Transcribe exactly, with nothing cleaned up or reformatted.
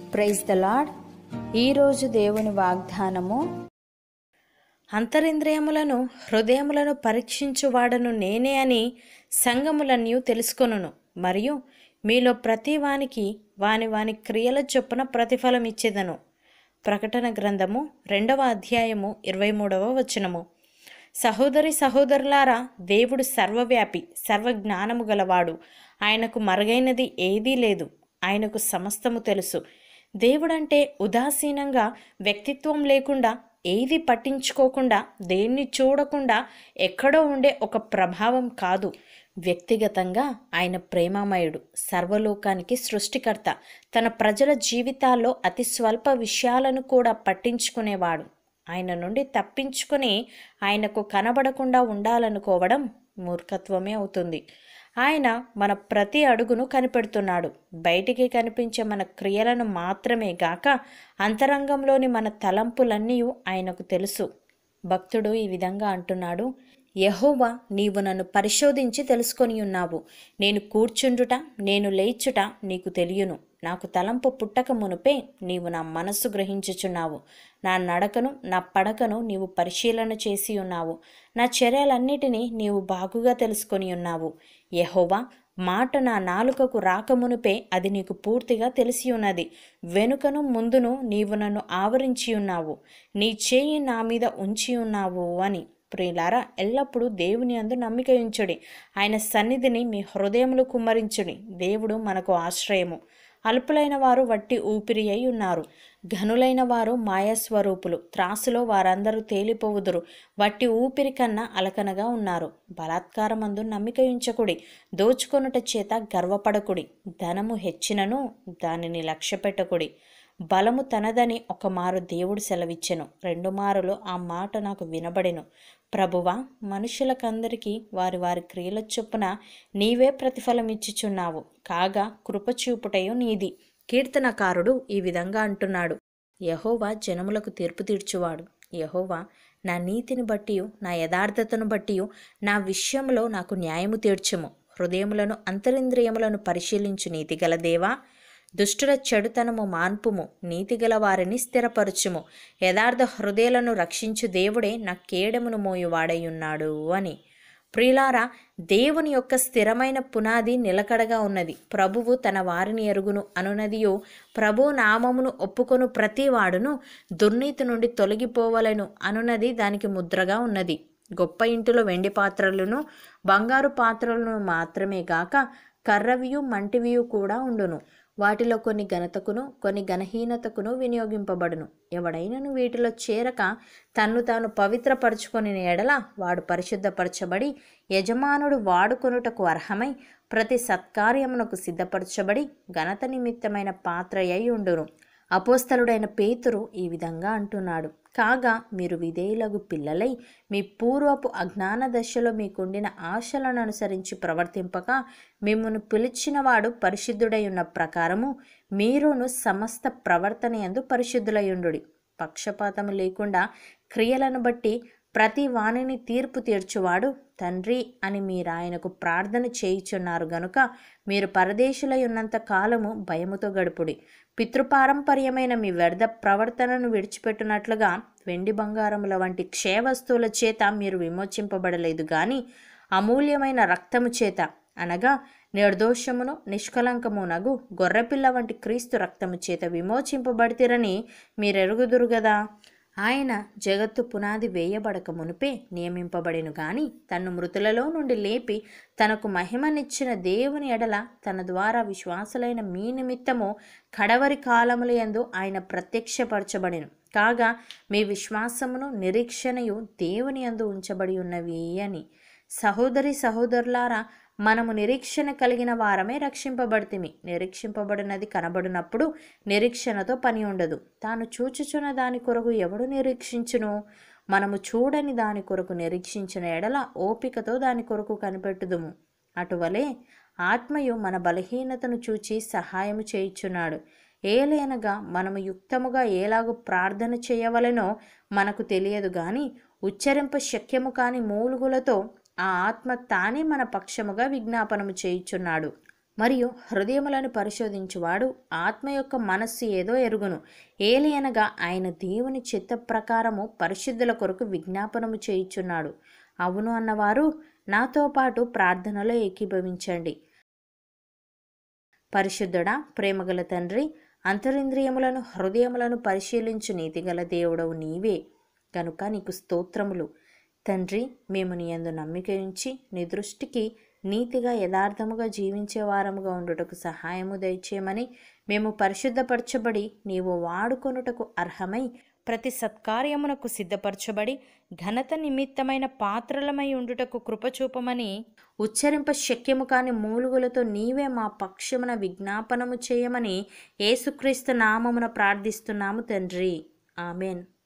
Praise the lord. ఈరోజు దేవుని వాగ్దానము, అంతరింద్రియములను హృదయములను పరీక్షించువాడను నేనే అని సంగములన్నీ తెలుసుకొనును, మరియు మీలో ప్రతి వానికి వాని వాని క్రియల చొప్పున ప్రతిఫలం ఇచ్చేదను. ప్రకటన గ్రంథము రెండవ అధ్యాయము ఇరవై మూడవ వచనము. సహోదరి సహోదరులారా, దేవుడు సర్వవ్యాపి, సర్వజ్ఞానము గలవాడు. ఆయనకు మరుగైనది ఏదీ లేదు. ఆయనకు సమస్తము తెలుసు. దేవుడంటే ఉదాసీనంగా, వ్యక్తిత్వం లేకుండా, ఏది పట్టించుకోకుండా, దేన్ని చూడకుండా ఎక్కడో ఉండే ఒక ప్రభావం కాదు. వ్యక్తిగతంగా ఆయన ప్రేమమయుడు, సర్వలోకానికి సృష్టికర్త. తన ప్రజల జీవితాల్లో అతి స్వల్ప విషయాలను కూడా పట్టించుకునేవాడు. ఆయన నుండి తప్పించుకొని ఆయనకు కనబడకుండా ఉండాలనుకోవడం మూర్ఖత్వమే అవుతుంది. ఆయన మన ప్రతి అడుగును కనిపెడుతున్నాడు. బయటికి కనిపించే మన క్రియలను మాత్రమే గాక అంతరంగంలోని మన తలంపులన్నీ ఆయనకు తెలుసు. భక్తుడు ఈ విధంగా అంటున్నాడు: యెహోవా, నీవు నన్ను పరిశోధించి తెలుసుకొని ఉన్నావు. నేను కూర్చుండుట, నేను లేచుట నీకు తెలియను. నాకు తలంపు పుట్టక మునుపే నీవు నా మనస్సు గ్రహించుచున్నావు. నా నడకను, నా పడకను నీవు పరిశీలన చేసి ఉన్నావు. నా చర్యలన్నిటినీ నీవు బాగుగా తెలుసుకొని ఉన్నావు. యెహోవా, మాట నా నాలుకకు రాకమునుపే అది నీకు పూర్తిగా తెలిసి ఉన్నది. వెనుకను ముందును నీవు నన్ను ఆవరించి ఉన్నావు. నీ చేయి నా మీద ఉంచి ఉన్నావు అని. ప్రియులారా, ఎల్లప్పుడూ దేవుని యందు నమ్మిక ఉంచుడి. ఆయన సన్నిధిని మీ హృదయములు కుమ్మరించుడి. దేవుడు మనకు ఆశ్రయము. అల్పులైన వారు వట్టి ఊపిరి అయి ఉన్నారు. ఘనులైన వారు మాయాస్వరూపులు. త్రాసులో వారందరూ తేలిపోవుదురు. వట్టి ఊపిరి కన్నా అలకనగా ఉన్నారు. బలాత్కారమందు నమ్మిక ఉంచకుడి. దోచుకొనుట చేత గర్వపడకుడి. ధనము హెచ్చినను దానిని లక్ష్యపెట్టకుడి. బలము తనదని ఒక మారు దేవుడు సెలవిచ్చెను. రెండు మారులు ఆ మాట నాకు వినబడెను. ప్రభువా, మనుషులకందరికీ వారి వారి క్రియల చొప్పున నీవే ప్రతిఫలం ఇచ్చుచున్నావు. కాగా కృపచూపుటయు నీది. కీర్తనకారుడు ఈ విధంగా అంటున్నాడు: యెహోవా జనములకు తీర్పు తీర్చువాడు. యెహోవా, నా నీతిని బట్టియు నా యథార్థతను బట్టియు నా విషయంలో నాకు న్యాయము తీర్చుము. హృదయములను అంతరింద్రియములను పరిశీలించు నీతిగల దేవా, దుష్టుల చెడుతనము మాన్పుము. నీతిగల వారిని స్థిరపరచుము. యథార్థ హృదయాలను రక్షించు దేవుడే నా కేడమును మోయువాడయున్నాడు అని. ప్రియులారా, దేవుని యొక్క స్థిరమైన పునాది నిలకడగా ఉన్నది. ప్రభువు తన వారిని ఎరుగును అనునదియు, ప్రభు నామమును ఒప్పుకొను ప్రతి వాడును దుర్నీతి నుండి తొలగిపోవలెను అనునది దానికి ముద్రగా ఉన్నది. గొప్ప ఇంటిలో వెండి పాత్రలను బంగారు పాత్రలను మాత్రమే గాక కర్రవియు మంటివియు కూడా ఉండును. వాటిలో కొన్ని ఘనతకును కొన్ని ఘనహీనతకును వినియోగింపబడును. ఎవడైనను వీటిలో చేరక తన్ను తాను పవిత్రపరచుకొని ఎడల వాడు పరిశుద్ధపరచబడి యజమానుడు వాడుకొనుటకు అర్హమై ప్రతి సత్కార్యమునకు సిద్ధపరచబడి ఘనత నిమిత్తమైన పాత్ర అయి ఉండును. అపోస్తలుడైన పేతురు ఈ విధంగా అంటున్నాడు: కాగా మీరు విధేయులగు పిల్లలై మీ పూర్వపు అజ్ఞాన దశలో మీకుండిన ఆశలను అనుసరించి ప్రవర్తింపక మిమ్మును పిలిచినవాడు పరిశుద్ధుడై ఉన్న ప్రకారము మీరును సమస్త ప్రవర్తన యందు పరిశుద్ధులయుండుడి. పక్షపాతము లేకుండా క్రియలను బట్టి ప్రతి వానిని తీర్పు తీర్చువాడు తండ్రి అని మీరు ఆయనకు ప్రార్థన చేయుచున్నారు గనుక మీరు పరదేశులై ఉన్నంత కాలము భయముతో గడుపుడి. పితృపారంపర్యమైన మీ వ్యర్థ ప్రవర్తనను విడిచిపెట్టునట్లుగా వెండి బంగారముల వంటి క్షయ వస్తువుల చేత మీరు విమోచింపబడలేదు గాని అమూల్యమైన రక్తము చేత, అనగా నిర్దోషమును నిష్కలంకమునగు గొర్రెపిల్ల వంటి క్రీస్తు రక్తము చేత విమోచింపబడితిరని మీరెరుగుదురు గదా. ఆయన జగత్తు పునాది వేయబడక మునిపే నియమింపబడెను గాని తన్ను మృతులలో నుండి లేపి తనకు మహిమనిచ్చిన దేవుని ఎడల తన ద్వారా విశ్వాసులైన మీ నిమిత్తము కడవరి కాలముల యందు ఆయన ప్రత్యక్షపరచబడెను. కాగా మీ విశ్వాసమును నిరీక్షణయు దేవుని యందు ఉంచబడి ఉన్నవి అని. సహోదరి సహోదరులారా, మనము నిరీక్షణ కలిగిన వారమే రక్షింపబడితిమి. నిరీక్షింపబడినది కనబడినప్పుడు నిరీక్షణతో పని ఉండదు. తాను చూచుచున్న దాని కొరకు ఎవడు నిరీక్షించును? మనము చూడని దాని కొరకు నిరీక్షించిన ఎడల ఓపికతో దాని కొరకు కనిపెట్టుదుము. అటువలే ఆత్మయు మన బలహీనతను చూచి సహాయము చేయుచున్నాడు. ఏలైనగా మనము యుక్తముగా ఏలాగు ప్రార్థన చేయవలెనో మనకు తెలియదు గాని ఉచ్చరింప శక్యము కాని మూలుగులతో ఆ ఆత్మ తానే మన పక్షముగా విజ్ఞాపనము చేయుచున్నాడు. మరియు హృదయములను పరిశోధించువాడు ఆత్మ యొక్క మనస్సు ఏదో ఎరుగును. ఏలియనగా ఆయన దేవుని చిత్త ప్రకారము పరిశుద్ధుల కొరకు విజ్ఞాపనము చేయుచున్నాడు. అవును అన్నవారు నాతో పాటు ప్రార్థనలో ఏకీభవించండి. పరిశుద్ధుడా, ప్రేమగల తండ్రి, అంతరింద్రియములను హృదయములను పరిశీలించు నీతిగల దేవుడవు నీవే కనుక నీకు స్తోత్రములు. తండ్రి, మేము నీ యందు నమ్మిక ఉంచి నీ దృష్టికి నీతిగా యథార్థముగా జీవించే వారముగా ఉండుటకు సహాయము దయచేయమని, మేము పరిశుద్ధపరచబడి నీవు వాడుకొనుటకు అర్హమై ప్రతి సత్కార్యమునకు సిద్ధపరచబడి ఘనత నిమిత్తమైన పాత్రలమై ఉండుటకు కృపచూపమని ఉచ్చరింప శక్యము కాని మూలుగులతో నీవే మా పక్షమున విజ్ఞాపనము చేయమని యేసుక్రీస్తు నామమున ప్రార్థిస్తున్నాము తండ్రి. ఆమెన్.